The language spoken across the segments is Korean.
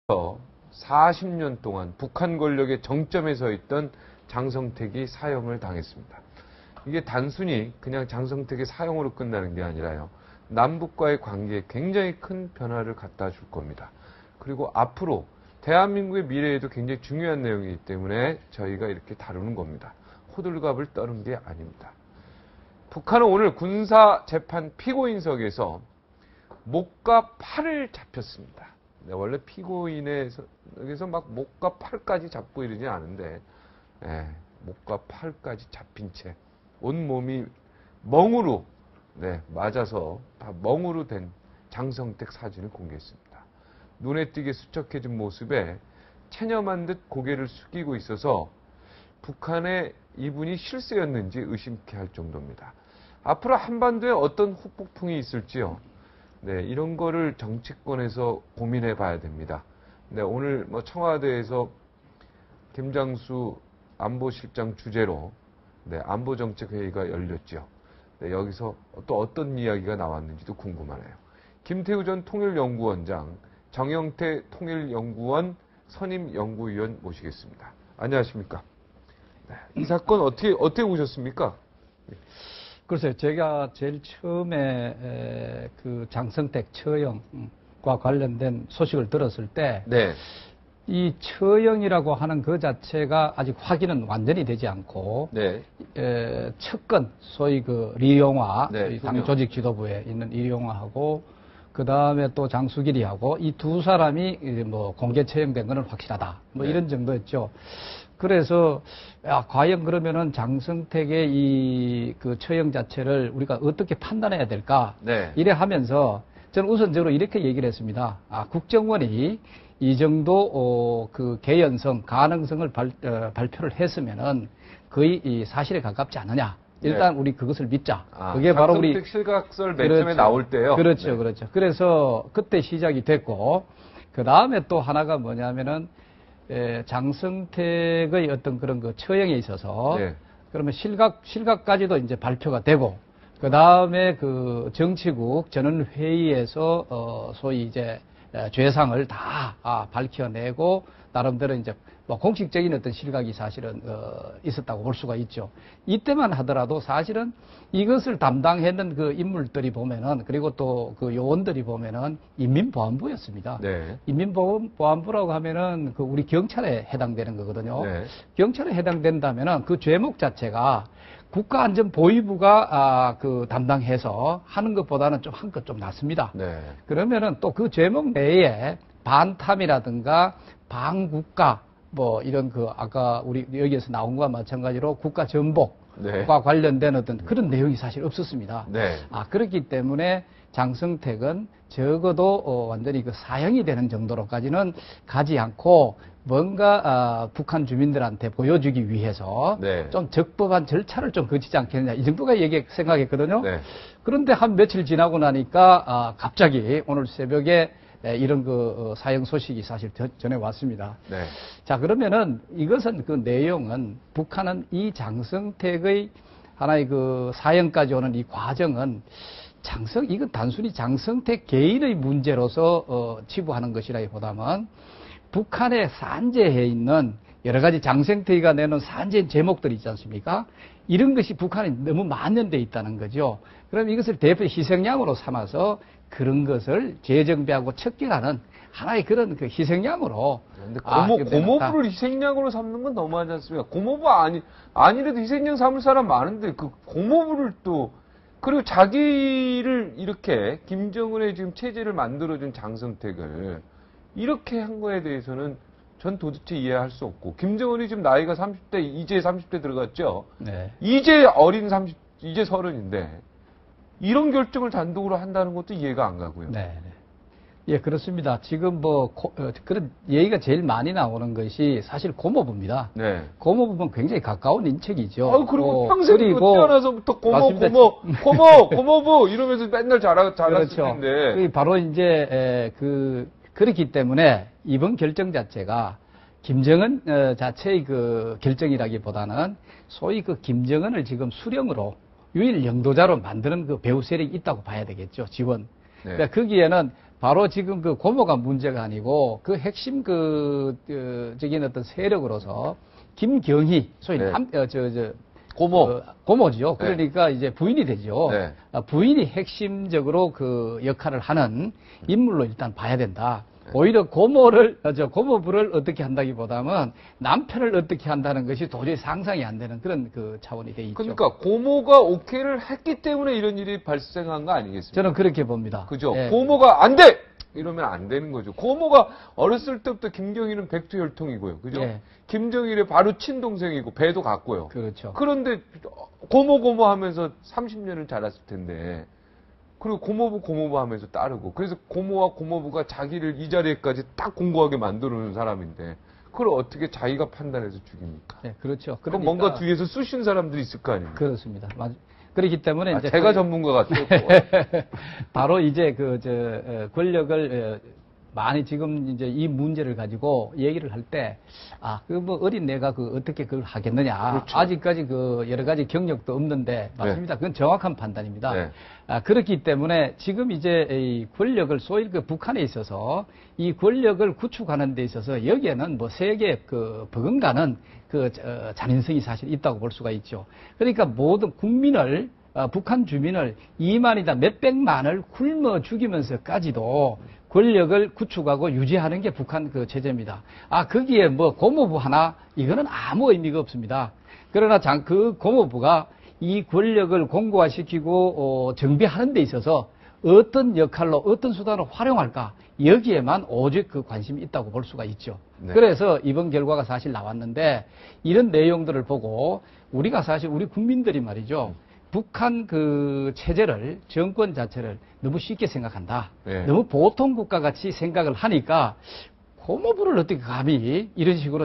40년 동안 북한 권력의 정점에 서 있던 장성택이 사형을 당했습니다. 이게 단순히 그냥 장성택의 사형으로 끝나는 게 아니라요. 남북과의 관계에 굉장히 큰 변화를 갖다 줄 겁니다. 그리고 앞으로 대한민국의 미래에도 굉장히 중요한 내용이기 때문에 저희가 이렇게 다루는 겁니다. 호들갑을 떠는 게 아닙니다. 북한은 오늘 군사재판 피고인석에서 목과 팔을 잡혔습니다. 원래 피고인에서 막 목과 팔까지 잡고 이러지 않은데 목과 팔까지 잡힌 채 온몸이 멍으로 맞아서 다 멍으로 된 장성택 사진을 공개했습니다. 눈에 띄게 수척해진 모습에 체념한 듯 고개를 숙이고 있어서 북한의 이분이 실세였는지 의심케 할 정도입니다. 앞으로 한반도에 어떤 후폭풍이 있을지요. 이런 거를 정치권에서 고민해 봐야 됩니다. 오늘 청와대에서 김장수 안보실장 주재로 안보정책회의가 열렸죠. 여기서 또 어떤 이야기가 나왔는지도 궁금하네요. 김태우 전 통일연구원장, 정영태 통일연구원 선임연구위원 모시겠습니다. 안녕하십니까? 이 사건 어떻게 보셨습니까? 글쎄요, 제가 제일 처음에 그 장성택 처형과 관련된 소식을 들었을 때, 이 처형이라고 하는 그 자체가 아직 확인은 완전히 되지 않고, 측근, 소위 그 리용화, 당 조직 지도부에 있는 리용화하고, 그 다음에 또 장수길이하고 이 두 사람이 공개 처형된 것은 확실하다. 이런 정도였죠. 그래서 과연 그러면은 장성택의 이 그 처형 자체를 우리가 어떻게 판단해야 될까? 이래 하면서 저는 우선적으로 이렇게 얘기를 했습니다. 국정원이 이 정도 그 개연성, 가능성을 발표를 했으면은 거의 이 사실에 가깝지 않느냐. 일단 우리 그것을 믿자. 그게 바로 우리 장성택 실각설 맨 처음에 나올 때요. 그렇죠. 그래서 그때 시작이 됐고 그 다음에 또 하나가 뭐냐면은 장성택의 어떤 그런 그 처형에 있어서 그러면 실각까지도 이제 발표가 되고 그 다음에 그 정치국 전원회의에서 소위 이제 죄상을 다 밝혀내고 나름대로 이제 공식적인 어떤 실각이 사실은 있었다고 볼 수가 있죠. 이때만 하더라도 사실은 이것을 담당했는 그 인물들이 보면은 그리고 또 그 요원들이 보면은 인민보안부였습니다. 인민보안부라고 하면은 그 우리 경찰에 해당되는 거거든요. 경찰에 해당된다면은 그 죄목 자체가 국가안전보위부가 그 담당해서 하는 것보다는 좀 한 것 좀 낫습니다. 그러면은 또 그 죄목 내에 반탐이라든가 반국가 이런 그 아까 우리 여기에서 나온 것과 마찬가지로 국가 전복과 관련된 어떤 그런 내용이 사실 없었습니다. 그렇기 때문에 장성택은 적어도 완전히 그 사형이 되는 정도로까지는 가지 않고 뭔가 북한 주민들한테 보여주기 위해서 좀 적법한 절차를 좀 거치지 않겠느냐 이 정도가 생각했거든요. 그런데 한 며칠 지나고 나니까 갑자기 오늘 새벽에 이런 그 사형 소식이 사실 전해 왔습니다. 자, 그러면은 이것은 그 내용은 북한은 이 장성택의 하나의 그 사형까지 오는 이 과정은 이건 단순히 장성택 개인의 문제로서 치부하는 것이라기보다는 북한에 산재해 있는 여러 가지 장성택이가 내는 산재 제목들이 있지 않습니까? 이런 것이 북한에 너무 만연돼 있다는 거죠. 그럼 이것을 대표 희생양으로 삼아서 그런 것을 재정비하고 척결하는 하나의 그런 그 희생양으로. 고모부를 희생양으로 삼는 건 너무하지 않습니까? 고모부 아니래도 희생양 삼을 사람 많은데 그 고모부를 또 그리고 자기를 이렇게 김정은의 지금 체제를 만들어준 장성택을 이렇게 한 거에 대해서는 전 도대체 이해할 수 없고 김정은이 지금 나이가 30대 이제 30대 들어갔죠. 이제 이제 30인데 이런 결정을 단독으로 한다는 것도 이해가 안 가고요. 예, 그렇습니다. 지금 그런 얘기가 제일 많이 나오는 것이 사실 고모부입니다. 고모부는 굉장히 가까운 인척이죠. 그리고 평생 태어나서부터 고모부 이러면서 맨날 자랐을 텐데. 바로 이제 그렇기 때문에 이번 결정 자체가 김정은 자체의 그 결정이라기보다는 소위 그 김정은을 지금 수령으로 유일 영도자로 만드는 그 배후 세력이 있다고 봐야 되겠죠. 지원. 그러니까 거기에는 바로 지금 그 고모가 문제가 아니고 그 핵심 적인 어떤 세력으로서 김경희, 소위 네. 고모. 고모죠. 네. 그러니까 이제 부인이 되죠. 네. 부인이 핵심적으로 그 역할을 하는 인물로 일단 봐야 된다. 오히려 고모부를 어떻게 한다기보다는 남편을 어떻게 한다는 것이 도저히 상상이 안 되는 그런 그 차원이 돼 있죠. 그러니까 고모가 오케이를 했기 때문에 이런 일이 발생한 거 아니겠습니까? 저는 그렇게 봅니다. 그죠? 예. 고모가 안 돼! 이러면 안 되는 거죠. 고모가 어렸을 때부터 김경일은 백두혈통이고요. 그죠? 예. 김정일의 바로 친동생이고 배도 같고요. 그렇죠. 그런데 고모 하면서 30년을 자랐을 텐데 그리고 고모부 하면서 따르고 그래서 고모와 고모부가 자기를 이 자리에까지 딱 공고하게 만들어놓은 사람인데 그걸 어떻게 자기가 판단해서 죽입니까? 네, 그렇죠. 그러니까 뭔가 뒤에서 쑤신 사람들이 있을 거 아닙니까? 그렇습니다. 그렇기 때문에 이제 제가 전문가 같아요. 바로 이제 권력을 많이 지금 이제 이 문제를 가지고 얘기를 할 때, 뭐 어린 내가 어떻게 그걸 하겠느냐. 그렇죠. 아직까지 여러 가지 경력도 없는데, 맞습니다. 그건 정확한 판단입니다. 네. 그렇기 때문에 지금 이제 이 권력을 소위 북한에 있어서 이 권력을 구축하는 데 있어서 여기에는 뭐 세계 버금가는 잔인성이 사실 있다고 볼 수가 있죠. 그러니까 모든 국민을 북한 주민을 2만이다 몇백만을 굶어 죽이면서까지도 권력을 구축하고 유지하는 게 북한 체제입니다. 거기에 뭐 고모부 하나 이거는 아무 의미가 없습니다. 그러나 그 고모부가 이 권력을 공고화시키고 정비하는 데 있어서 어떤 역할로 어떤 수단을 활용할까 여기에만 오직 관심이 있다고 볼 수가 있죠. 네. 그래서 이번 결과가 사실 나왔는데 이런 내용들을 보고 우리가 사실 우리 국민들이 말이죠. 북한 체제를 정권 자체를 너무 쉽게 생각한다. 네. 너무 보통 국가 같이 생각을 하니까 고모부를 어떻게 감히 이런 식으로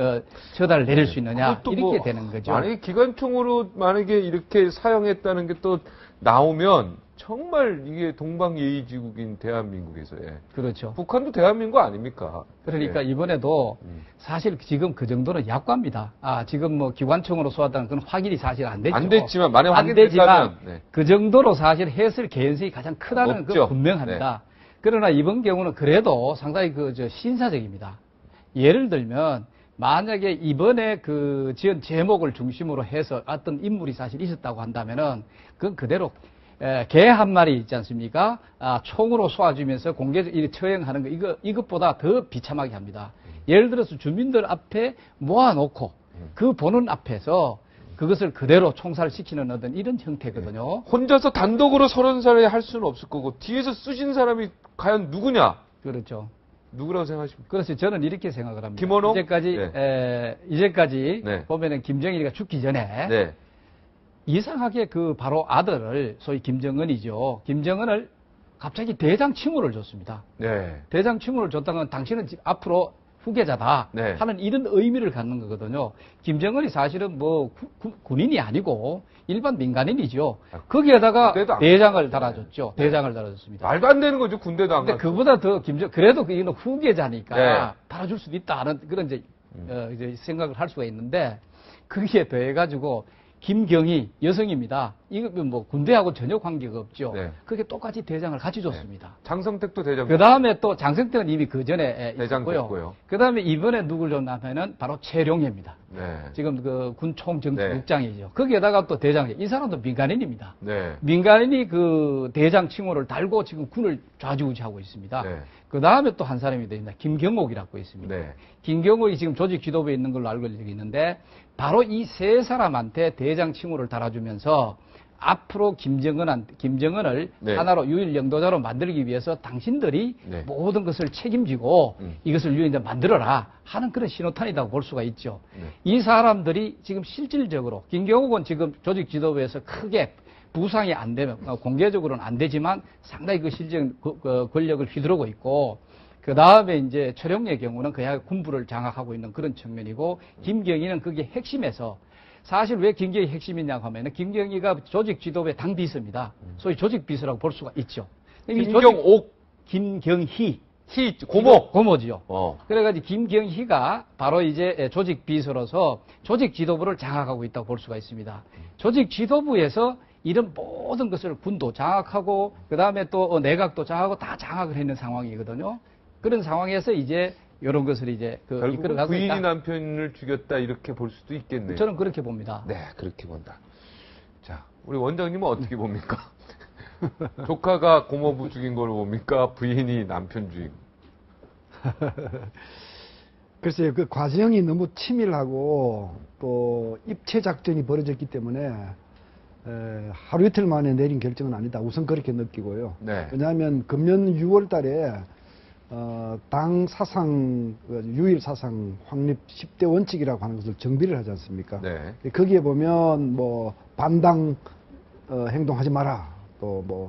처단을 내릴 수 있느냐 이렇게 되는 거죠. 만약에 기관총으로 만약에 이렇게 사용했다는 게 또 나오면 정말 이게 동방예의지국인 대한민국에서의 그렇죠. 북한도 대한민국 아닙니까? 그러니까 네. 이번에도 사실 지금 그 정도는 약과입니다. 지금 뭐 기관총으로 쏘았다는 건 확인이 사실 안 됐죠. 안 됐지만 만약 확인됐다면 네. 그 정도로 사실 했을 개연성이 가장 크다는 건 분명합니다. 네. 그러나 이번 경우는 그래도 상당히 신사적입니다. 예를 들면 만약에 이번에 지은 제목을 중심으로 해서 어떤 인물이 사실 있었다고 한다면은 그건 그대로 개 한 마리 있지 않습니까? 총으로 쏘아주면서 공개적으로 처형하는 거 이것보다 더 비참하게 합니다. 예를 들어서 주민들 앞에 모아놓고 그 보는 앞에서 그것을 그대로 총살시키는 어떤 이런 형태거든요. 혼자서 단독으로 30살에 할 수는 없을 거고 뒤에서 쑤신 사람이 과연 누구냐? 그렇죠. 누구라고 생각하십니까? 그래서 저는 이렇게 생각을 합니다. 김원호? 이제까지 보면은 김정일이가 죽기 전에 이상하게 바로 아들을 소위 김정은이죠. 김정은을 갑자기 대장 칭호를 줬습니다. 네. 대장 칭호를 줬다는 당신은 앞으로 후계자다 하는 이런 의미를 갖는 거거든요. 김정은이 사실은 뭐 군인이 아니고 일반 민간인이죠. 거기에다가 대장을 달아줬죠. 대장을 달아줬습니다. 말도 안 되는 거죠. 군대도 안 가고. 근데 그보다 더 그래도 이거는 후계자니까 달아줄 수도 있다 하는 그런 이제 생각을 할 수가 있는데 거기에 더해가지고 김경희 여성입니다. 이거 뭐 군대하고 전혀 관계가 없죠. 그게 똑같이 대장을 같이 줬습니다. 장성택도 대장. 그 다음에 또 장성택은 이미 그 전에 대장 있었고요. 됐고요. 그 다음에 이번에 누굴 줬냐면은 바로 최룡해입니다. 지금 군 총정국장이죠. 거기에다가 또 대장. 이 사람도 민간인입니다. 민간인이 대장 칭호를 달고 지금 군을 좌지우지하고 있습니다. 그 다음에 또 한 사람이 더 있습니다. 김경옥이라고 있습니다. 김경옥이 지금 조직 지도부에 있는 걸로 알고 있는데 바로 이 세 사람한테 대장 칭호를 달아주면서 앞으로 김정은을 하나로 유일 영도자로 만들기 위해서 당신들이 모든 것을 책임지고 이것을 이제 만들어라 하는 그런 신호탄이라고 볼 수가 있죠. 이 사람들이 지금 실질적으로 김경옥은 지금 조직 지도부에서 크게 부상이 안 되면 공개적으로는 안 되지만 상당히 실질적인 권력을 휘두르고 있고 그 다음에 이제 최룡의 경우는 그야 군부를 장악하고 있는 그런 측면이고 김경희는 그게 핵심에서 사실 왜 김경희 핵심이냐고 하면은 김경희가 조직 지도부의 당 비서입니다. 소위 조직 비서라고 볼 수가 있죠. 김경희 고모지요. 그래가지고 김경희가 바로 이제 조직 비서로서 조직 지도부를 장악하고 있다고 볼 수가 있습니다. 조직 지도부에서 이런 모든 것을 군도 장악하고 그다음에 또 내각도 장악하고 다 장악을 했는 상황이거든요. 그런 상황에서 이제 이런 것을 이제 이끌어가고 부인이 있다. 남편을 죽였다 이렇게 볼 수도 있겠네요. 저는 그렇게 봅니다. 네, 그렇게 본다. 자, 우리 원장님은 어떻게 봅니까? 조카가 고모부 죽인 걸 봅니까? 부인이 남편 죽인? 글쎄요, 그 과정이 너무 치밀하고 또 입체 작전이 벌어졌기 때문에 하루 이틀 만에 내린 결정은 아니다. 우선 그렇게 느끼고요. 네. 왜냐하면 금년 6월 달에 당 사상, 유일 사상 확립 10대 원칙이라고 하는 것을 정비를 하지 않습니까? 네. 거기에 보면 뭐 반당 행동하지 마라. 또 뭐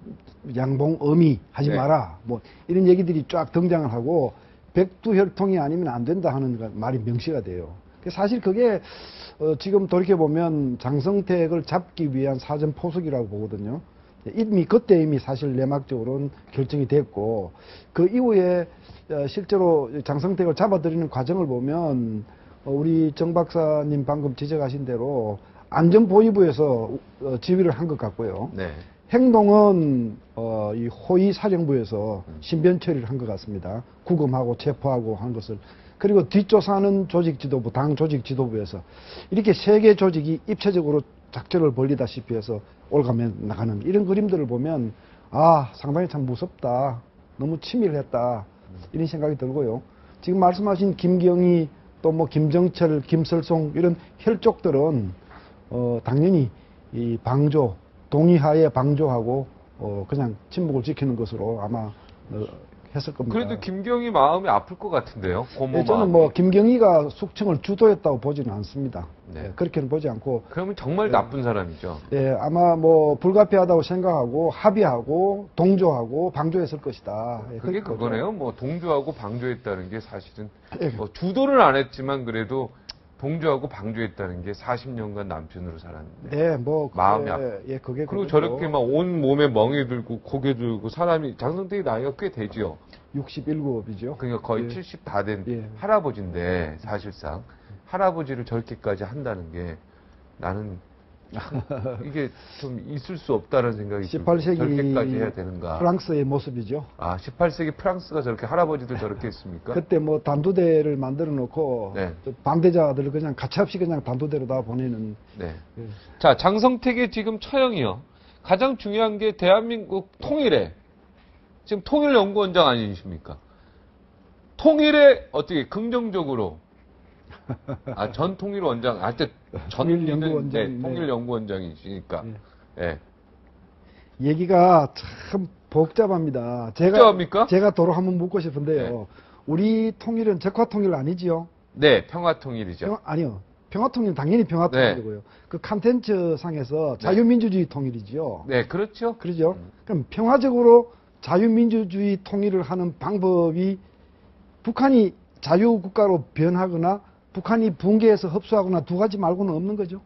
양봉 어미 하지 네. 마라. 뭐 이런 얘기들이 쫙 등장을 하고 백두혈통이 아니면 안 된다 하는 말이 명시가 돼요. 사실 그게 지금 돌이켜보면 장성택을 잡기 위한 사전 포석이라고 보거든요. 그때 이미 사실 내막적으로는 결정이 됐고 그 이후에 실제로 장성택을 잡아들이는 과정을 보면 우리 정 박사님 방금 지적하신 대로 안전보위부에서 지휘를 한 것 같고요. 네. 행동은 이 호위 사령부에서 신변 처리를 한 것 같습니다. 구금하고 체포하고 한 것을. 그리고 뒷조사는 조직 지도부, 당 조직 지도부에서 이렇게 세 개 조직이 입체적으로 작전을 벌리다시피 해서 올가며 나가는 이런 그림들을 보면 아, 상당히 참 무섭다. 너무 치밀했다. 이런 생각이 들고요. 지금 말씀하신 김경희 또 뭐 김정철, 김설송 이런 혈족들은 당연히 이 방조, 동의하에 방조하고 그냥 침묵을 지키는 것으로 아마 했을 겁니다. 그래도 김경희 마음이 아플 것 같은데요. 고모 저는 마음이. 뭐 김경희가 숙청을 주도했다고 보지는 않습니다. 네. 그렇게는 보지 않고 그러면 정말 나쁜 사람이죠. 아마 뭐 불가피하다고 생각하고 합의하고 동조하고 방조했을 것이다. 그게 그거네요. 뭐 동조하고 방조했다는 게 사실은 예. 뭐 주도를 안 했지만 그래도 동조하고 방조했다는 게 40년간 남편으로 살았는데. 네, 뭐 마음이 그게 그리고 그거죠. 저렇게 막 온 몸에 멍이 들고 고개 들고 사람이 장성택이 나이가 꽤 되지요. 67이죠. 그러니까 거의 예. 70 다 된 예. 할아버지인데 사실상 할아버지를 저렇게까지 한다는 게 나는 이게 좀 있을 수 없다는 생각이 들고 18세기 저렇게까지 해야 되는가. 프랑스의 모습이죠. 아, 18세기 프랑스가 저렇게 할아버지들 저렇게 했습니까? 그때 뭐 단두대를 만들어 놓고 네. 반대자들을 그냥 가차없이 그냥 단두대로 다 보내는. 네. 예. 자, 장성택의 지금 처형이요. 가장 중요한 게 대한민국 통일에 지금 통일연구원장 아니십니까? 통일에 어떻게 긍정적으로 전 통일원장, 통일연구원장, 네, 통일연구원장이시니까. 예. 얘기가 참 복잡합니다. 복잡합니까? 제가 도로 한번 묻고 싶은데요. 네. 우리 통일은 적화통일 아니지요? 네, 평화통일이죠. 아니요. 평화통일은 당연히 평화통일이고요. 그 컨텐츠 상에서 자유민주주의 통일이지요. 네, 그렇죠. 그러죠. 그럼 평화적으로 자유민주주의 통일을 하는 방법이 북한이 자유국가로 변하거나 북한이 붕괴해서 흡수하거나 두 가지 말고는 없는 거죠.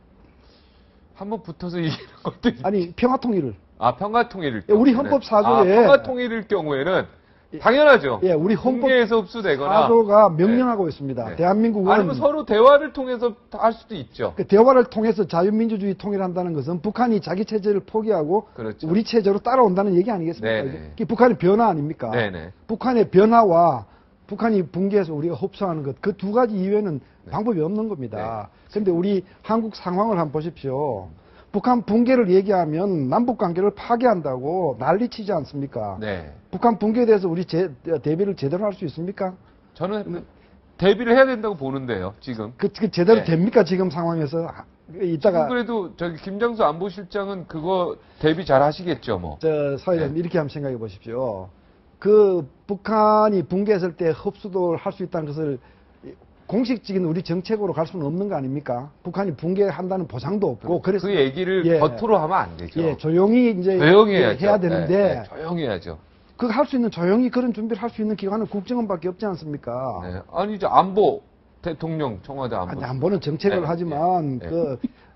한번 붙어서 얘기하는 것도 아니, 평화통일을. 평화통일일 예, 우리 경우에는. 헌법 4조에 평화통일일 경우에는 당연하죠. 예, 우리 헌법 붕괴에서 흡수되거나 4조가 명령하고 있습니다. 네. 대한민국은 아니면 서로 대화를 통해서 할 수도 있죠. 그 대화를 통해서 자유민주주의 통일한다는 것은 북한이 자기 체제를 포기하고 그렇죠. 우리 체제로 따라온다는 얘기 아니겠습니까? 네네. 이게 북한의 변화 아닙니까? 네네. 북한의 변화와 북한이 붕괴해서 우리가 흡수하는 것, 그 두 가지 이외에는 방법이 없는 겁니다. 그런데 우리 한국 상황을 한번 보십시오. 북한 붕괴를 얘기하면 남북 관계를 파괴한다고 난리치지 않습니까? 네. 북한 붕괴에 대해서 우리 대비를 제대로 할 수 있습니까? 저는 대비를 해야 된다고 보는데요, 지금. 그 제대로 네. 됩니까? 지금 상황에서 이따가 지금 그래도 저기 김장수 안보실장은 그거 대비 잘 하시겠죠, 뭐. 사회자님 네. 이렇게 한번 생각해 보십시오. 그 북한이 붕괴했을 때 흡수도를 할 수 있다는 것을 공식적인 우리 정책으로 갈 수는 없는 거 아닙니까? 북한이 붕괴한다는 보장도 없고 그래서 그 얘기를 예. 겉으로 하면 안 되죠. 예, 조용히 이제 조용히 해야죠. 해야 되는데 네, 네, 조용히 해야죠. 그 할 수 있는 조용히 그런 준비를 할 수 있는 기관은 국정원밖에 없지 않습니까? 네. 아니 이제 안보 대통령 청와대 안보. 아니, 안보는 정책을 네, 하지만 네, 네. 그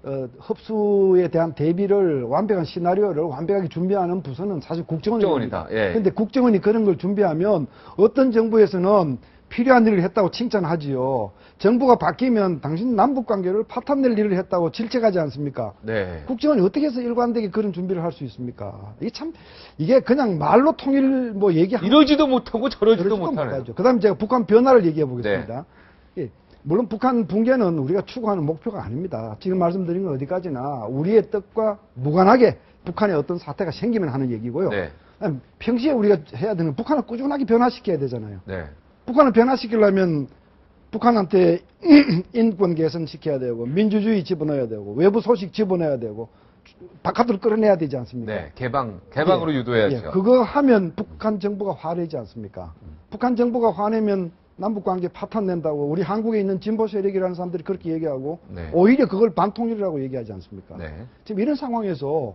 흡수에 대한 대비를 완벽한 시나리오를 완벽하게 준비하는 부서는 사실 국정원이다. 예. 그런데 국정원이 그런 걸 준비하면 어떤 정부에서는 필요한 일을 했다고 칭찬하지요. 정부가 바뀌면 당신 남북 관계를 파탄낼 일을 했다고 질책하지 않습니까? 네. 국정원이 어떻게 해서 일관되게 그런 준비를 할 수 있습니까? 이게 그냥 말로 통일 뭐 얘기하는 이러지도 못하고 저러지도 못하네요. 그다음에 제가 북한 변화를 얘기해 보겠습니다. 예, 물론 북한 붕괴는 우리가 추구하는 목표가 아닙니다. 지금 말씀드린 건 어디까지나 우리의 뜻과 무관하게 북한에 어떤 사태가 생기면 하는 얘기고요. 네. 평시에 우리가 해야 되는 북한을 꾸준하게 변화시켜야 되잖아요. 네. 북한을 변화시키려면 북한한테 인권 개선시켜야 되고 민주주의 집어넣어야 되고 외부 소식 집어넣어야 되고 바깥으로 끌어내야 되지 않습니까? 네. 개방으로 예, 유도해야죠. 예, 그거 하면 북한 정부가 화내지 않습니까? 북한 정부가 화내면 남북 관계 파탄 낸다고 우리 한국에 있는 진보 세력이라는 사람들이 그렇게 얘기하고 네. 오히려 그걸 반통일이라고 얘기하지 않습니까? 네. 지금 이런 상황에서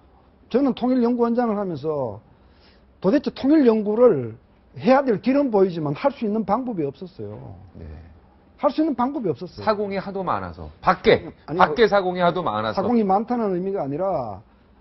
저는 통일연구원장을 하면서 도대체 통일연구를 해야 될 길은 보이지만 할 수 있는 방법이 없었어요. 네. 할 수 있는 방법이 없었어요. 사공이 하도 많아서 밖에 사공이 하도 많아서 사공이 많다는 의미가 아니라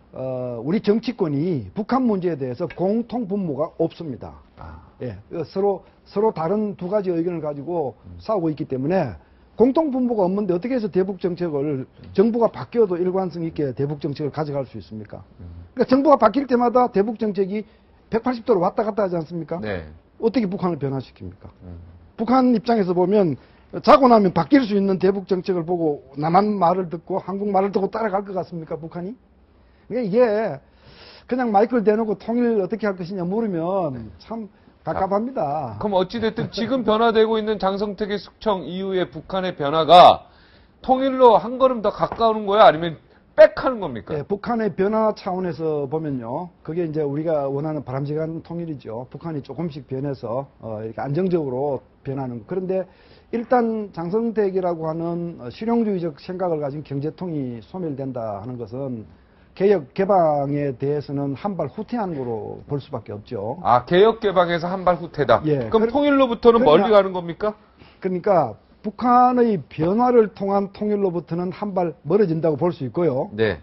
우리 정치권이 북한 문제에 대해서 공통 분모가 없습니다. 예, 서로 다른 두 가지 의견을 가지고 싸우고 있기 때문에 공통 분모가 없는데 어떻게 해서 대북 정책을 정부가 바뀌어도 일관성 있게 대북 정책을 가져갈 수 있습니까? 그러니까 정부가 바뀔 때마다 대북 정책이 180도로 왔다 갔다 하지 않습니까? 네. 어떻게 북한을 변화시킵니까? 북한 입장에서 보면 자고 나면 바뀔 수 있는 대북 정책을 보고 남한 말을 듣고 한국 말을 듣고 따라갈 것 같습니까? 북한이? 그러니까 이게 그냥 마이크를 대놓고 통일 어떻게 할 것이냐 물으면 참 갑갑합니다. 그럼 어찌됐든 지금 변화되고 있는 장성택의 숙청 이후에 북한의 변화가 통일로 한 걸음 더 가까우는 거야? 아니면 빽하는 겁니까? 네, 북한의 변화 차원에서 보면요. 그게 이제 우리가 원하는 바람직한 통일이죠. 북한이 조금씩 변해서 이렇게 안정적으로 변하는 거. 그런데 일단 장성택이라고 하는 실용주의적 생각을 가진 경제통이 소멸된다 하는 것은 개혁 개방에 대해서는 한 발 후퇴한 거로 볼 수밖에 없죠. 아, 개혁 개방에서 한 발 후퇴다. 예, 그럼 통일로부터는 멀리 가는 겁니까? 그러니까 북한의 변화를 통한 통일로부터는 한 발 멀어진다고 볼 수 있고요. 네.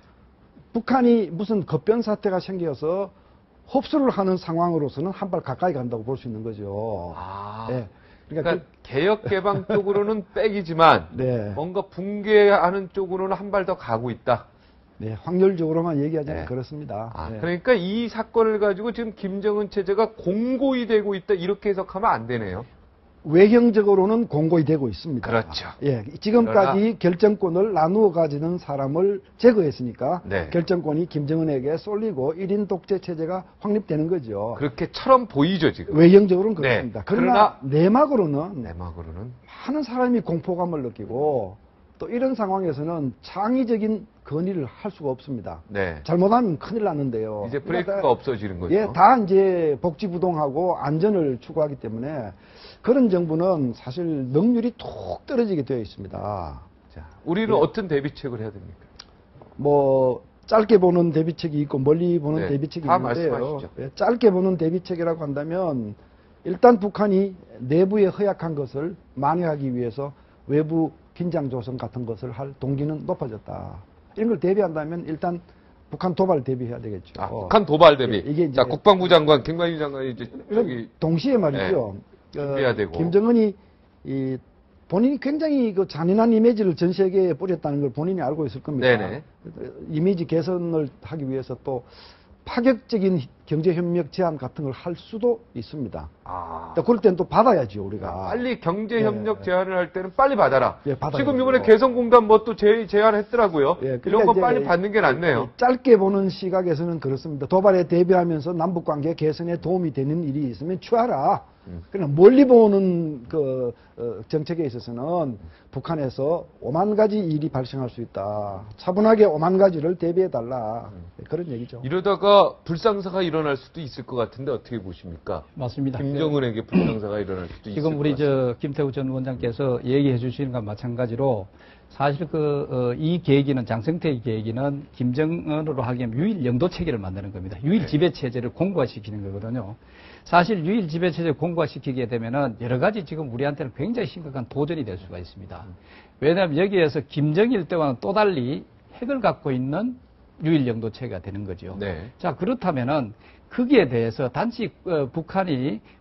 북한이 무슨 급변 사태가 생겨서 흡수를 하는 상황으로서는 한 발 가까이 간다고 볼 수 있는 거죠. 아. 네. 그러니까 개혁 개방 쪽으로는 빽이지만 네. 뭔가 붕괴하는 쪽으로는 한 발 더 가고 있다. 네, 확률적으로만 얘기하자면 네. 그렇습니다. 아, 네. 그러니까 이 사건을 가지고 지금 김정은 체제가 공고히 되고 있다 이렇게 해석하면 안 되네요. 외형적으로는 공고히 되고 있습니다. 그렇죠. 예, 지금까지 그러나... 결정권을 나누어 가지는 사람을 제거했으니까 네. 결정권이 김정은에게 쏠리고 1인 독재 체제가 확립되는 거죠. 그렇게처럼 보이죠 지금. 외형적으로는 그렇습니다. 네. 그러나 내막으로는 많은 사람이 공포감을 느끼고 또 이런 상황에서는 창의적인 건의를 할 수가 없습니다. 네. 잘못하면 큰일 났는데요. 이제 브레이크가 그러니까 없어지는 거죠. 예, 다 이제 복지부동하고 안전을 추구하기 때문에 그런 정부는 사실 능률이 툭 떨어지게 되어 있습니다. 자, 우리는 예. 어떤 대비책을 해야 됩니까? 뭐 짧게 보는 대비책이 있고 멀리 보는 네, 대비책이 다 있는데요. 말씀하시죠. 예, 짧게 보는 대비책이라고 한다면 일단 북한이 내부에 허약한 것을 만회하기 위해서 외부 긴장 조성 같은 것을 할 동기는 높아졌다. 이런 걸 대비한다면 일단 북한 도발 대비해야 되겠죠. 아, 북한 도발 대비. 예, 이게 이제 자, 국방부 장관, 김관희 장관이 이제 저기 동시에 말이죠. 준비해야 되고. 김정은이 본인이 굉장히 그 잔인한 이미지를 전 세계에 뿌렸다는 걸 본인이 알고 있을 겁니다. 네네. 이미지 개선을 하기 위해서 또 파격적인 경제협력 제한 같은 걸 할 수도 있습니다. 아. 또 그럴 땐 또 받아야죠, 우리가. 빨리 경제협력 제안을 할 때는 빨리 받아라. 예, 받아야죠. 지금 이번에 개성공단 뭐 또 제안했더라고요. 예, 그러니까 이런 거 이제 빨리 받는 게 낫네요. 짧게 보는 시각에서는 그렇습니다. 도발에 대비하면서 남북관계 개선에 도움이 되는 일이 있으면 취하라. 그러나 멀리 보는 그 정책에 있어서는 북한에서 5만 가지 일이 발생할 수 있다. 차분하게 5만 가지를 대비해달라. 그런 얘기죠. 이러다가 불상사가 일어날 수도 있을 것 같은데 어떻게 보십니까? 맞습니다. 김정은에게 불상사가 일어날 수도 있을 것 지금 우리 같습니다. 김태우 전 원장께서 얘기해 주시는 것과 마찬가지로 사실 이 계기는 장성택 계기는 김정은으로 하기엔 유일 영도 체계를 만드는 겁니다. 유일 지배 체제를 공고화시키는 거거든요. 사실 유일 지배 체제를 공고화시키게 되면은 여러 가지 지금 우리한테는 굉장히 심각한 도전이 될 수가 있습니다. 왜냐하면 여기에서 김정일 때와는 또 달리 핵을 갖고 있는 유일 영도 체계가 되는 거죠. 네. 자, 그렇다면은 거기에 대해서 단지 북한이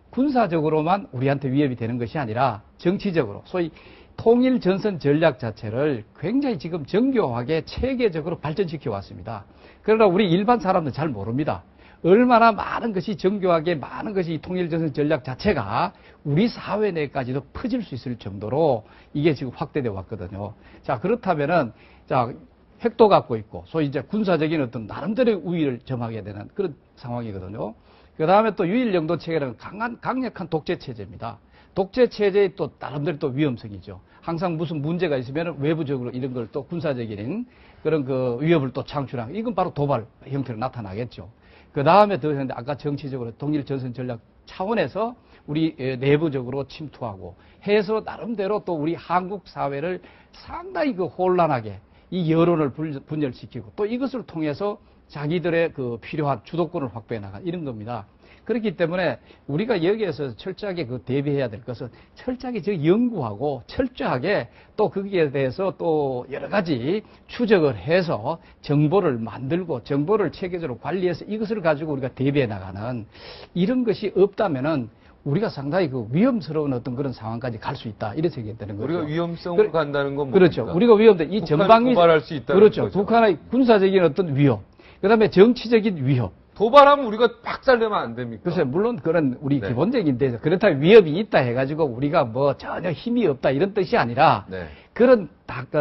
군사적으로만 우리한테 위협이 되는 것이 아니라 정치적으로 소위 통일 전선 전략 자체를 굉장히 지금 정교하게 체계적으로 발전시켜 왔습니다. 그러나 우리 일반 사람들은 잘 모릅니다. 얼마나 많은 것이 정교하게 많은 것이 통일 전선 전략 자체가 우리 사회 내까지도 퍼질 수 있을 정도로 이게 지금 확대되어 왔거든요. 자, 그렇다면은 자, 핵도 갖고 있고 소위 이제 군사적인 어떤 나름대로의 우위를 점하게 되는 그런 상황이거든요. 그 다음에 또 유일 영도 체계는 강력한 독재 체제입니다. 독재 체제의 또 나름대로 또 위험성이죠. 항상 무슨 문제가 있으면 외부적으로 이런 걸 또 군사적인 그런 그 위협을 또 창출하는 이건 바로 도발 형태로 나타나겠죠. 그 다음에 더 아까 정치적으로 통일 전선 전략 차원에서 우리 내부적으로 침투하고 해서 나름대로 또 우리 한국 사회를 상당히 그 혼란하게 이 여론을 분열시키고 또 이것을 통해서 자기들의 그 필요한 주도권을 확보해 나간 이런 겁니다. 그렇기 때문에 우리가 여기에서 철저하게 그 대비해야 될 것은 철저하게 연구하고 철저하게 또 거기에 대해서 또 여러 가지 추적을 해서 정보를 만들고 정보를 체계적으로 관리해서 이것을 가지고 우리가 대비해 나가는 이런 것이 없다면은 우리가 상당히 그 위험스러운 어떤 그런 상황까지 갈 수 있다. 이렇게 생각이 되는 거죠. 우리가 위험성으로 간다는 건 그렇죠. 뭡니까? 우리가 위험돼. 이 전방위 도발할 수 있다는 그렇죠. 거죠. 북한의 군사적인 어떤 위협, 그다음에 정치적인 위협. 도발하면 우리가 박살내면 안 됩니까? 글쎄, 물론 그런 우리 네. 기본적인 데서 그렇다면 위협이 있다 해가지고 우리가 뭐 전혀 힘이 없다 이런 뜻이 아니라 네. 그런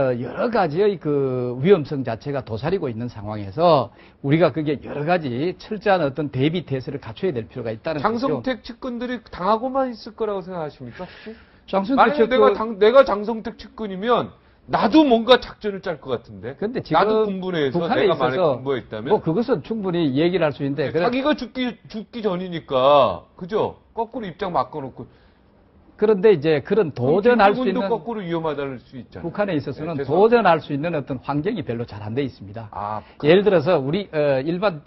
여러 가지의 그 위험성 자체가 도사리고 있는 상황에서 우리가 그게 여러 가지 철저한 어떤 대비 태세를 갖춰야 될 필요가 있다는 거죠. 장성택 측근들이 당하고만 있을 거라고 생각하십니까? 장성택 만약에 내가 장성택 측근이면 나도 뭔가 작전을 짤 것 같은데. 근데 지금 나도 군부내에서 북한에 내가 만약 있어서 군부했다면. 뭐 그것은 충분히 얘기를 할 수 있는데 자기가 죽기 전이니까 그죠? 거꾸로 입장 바꿔놓고. 그런데 이제 그런 도전할 수 있는 거꾸로 위험하다는 수 있잖아요. 북한에 있어서는 네, 도전할 수 있는 어떤 환경이 별로 잘 안 돼 있습니다. 아, 예를 들어서 우리 일반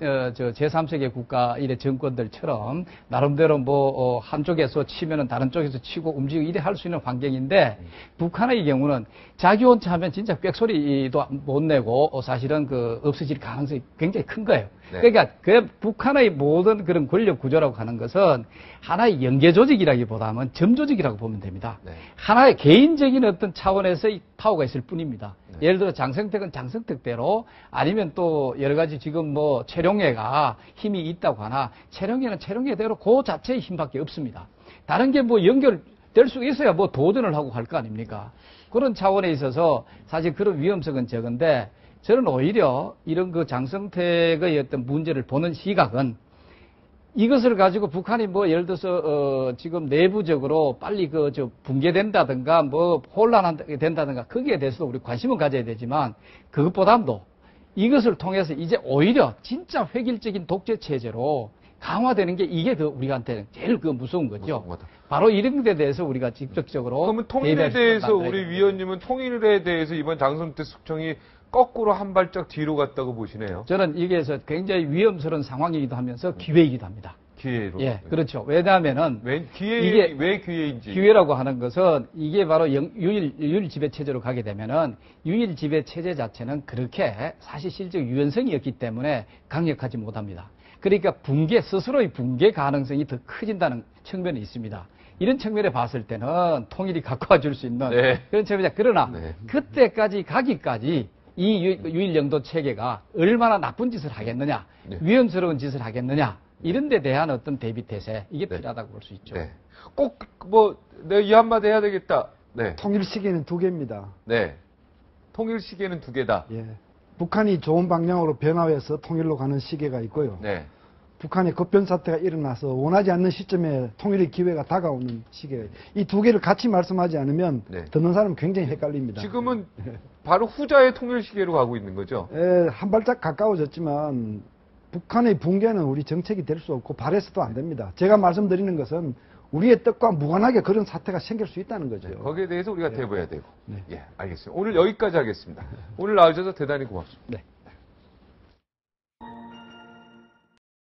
제3세계 국가 이래 정권들처럼 나름대로 뭐 한쪽에서 치면은 다른 쪽에서 치고 움직이고 이래 할 수 있는 환경인데 북한의 경우는 자기 혼자 하면 진짜 꽥소리도 못 내고 사실은 그 없어질 가능성이 굉장히 큰 거예요. 네. 그러니까 그 북한의 모든 그런 권력 구조라고 하는 것은 하나의 연계 조직이라기보다는 점 조직이라고 보면 됩니다. 네. 하나의 개인적인 어떤 차원에서의 파워가 있을 뿐입니다. 네. 예를 들어 장성택은 장성택대로 아니면 또 여러 가지 지금 뭐 최룡해가 힘이 있다고 하나 최룡해는 최룡해대로 그 자체의 힘밖에 없습니다. 다른 게 뭐 연결될 수 있어야 뭐 도전을 하고 할 거 아닙니까? 그런 차원에 있어서 사실 그런 위험성은 적은데 저는 오히려 이런 그 장성택의 어떤 문제를 보는 시각은 이것을 가지고 북한이 뭐 예를 들어서 지금 내부적으로 빨리 붕괴된다든가 뭐 혼란하게 된다든가 거기에 대해서도 우리 관심을 가져야 되지만 그것보다도 이것을 통해서 이제 오히려 진짜 획일적인 독재 체제로 강화되는 게 이게 우리한테는 제일 무서운 거죠. 바로 이런 데 대해서 우리가 직접적으로 그러면 통일에 대해서 우리 위원님은 통일에 대해서 이번 장성택 숙청이 거꾸로 한 발짝 뒤로 갔다고 보시네요. 저는 이게서 굉장히 위험스러운 상황이기도 하면서 기회이기도 합니다. 기회로. 예, 그렇죠. 왜냐하면은 왜 기회인지. 기회라고 하는 것은 이게 바로 유일 지배 체제로 가게 되면은 유일 지배 체제 자체는 그렇게 사실 실적 유연성이었기 때문에 강력하지 못합니다. 그러니까 스스로의 붕괴 가능성이 더 커진다는 측면이 있습니다. 이런 측면에 봤을 때는 통일이 가까워 줄 수 있는 네. 그런 측면이다. 그러나 네. 그때까지 가기까지 이 유일영도 체계가 얼마나 나쁜 짓을 하겠느냐, 네. 위험스러운 짓을 하겠느냐, 이런 데 대한 어떤 대비태세, 이게 필요하다고 볼 수 있죠. 네. 꼭, 내가 이 한마디 해야 되겠다. 네. 통일 시계는 두 개입니다. 네. 통일 시계는 두 개다. 예. 북한이 좋은 방향으로 변화해서 통일로 가는 시계가 있고요. 네. 북한의 급변 사태가 일어나서 원하지 않는 시점에 통일의 기회가 다가오는 시계. 이 두 개를 같이 말씀하지 않으면 네. 듣는 사람은 굉장히 헷갈립니다. 지금은 바로 후자의 통일 시계로 가고 있는 거죠. 한 발짝 가까워졌지만 북한의 붕괴는 우리 정책이 될 수 없고 바래서도 안 됩니다. 제가 말씀드리는 것은 우리의 뜻과 무관하게 그런 사태가 생길 수 있다는 거죠. 네, 거기에 대해서 우리가 네. 대비해야 되고. 네. 예, 알겠습니다. 오늘 여기까지 하겠습니다. 오늘 나와주셔서 대단히 고맙습니다. 네.